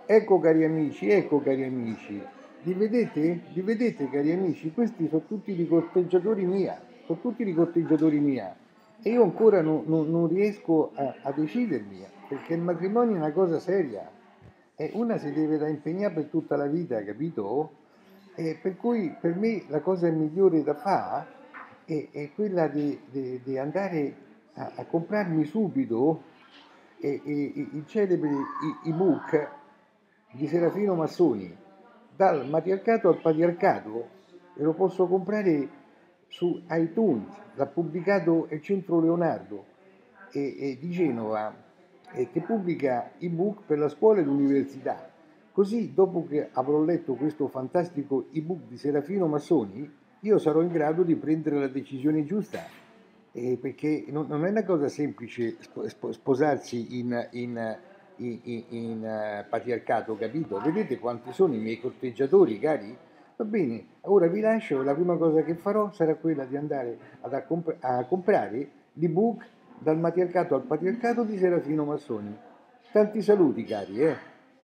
ecco cari amici, li vedete? Li vedete cari amici? Questi sono tutti di corteggiatori mia, sono tutti di corteggiatori mia. E io ancora non riesco a decidermi, perché il matrimonio è una cosa seria, e una si deve da impegnare per tutta la vita, capito? E per cui per me la cosa migliore da fare è quella di andare a comprarmi subito il celebre ebook di Serafino Massoni, dal matriarcato al patriarcato, e lo posso comprare su iTunes, l'ha pubblicato il Centro Leonardo di Genova, che pubblica ebook per la scuola e l'università. Così, dopo che avrò letto questo fantastico ebook di Serafino Massoni, io sarò in grado di prendere la decisione giusta, perché non è una cosa semplice sposarsi in patriarcato, capito? Vedete quanti sono i miei corteggiatori, cari? Va bene, ora vi lascio, la prima cosa che farò sarà quella di andare a comprare l'ebook Dal matriarcato al patriarcato di Serafino Massoni. Tanti saluti, cari, eh?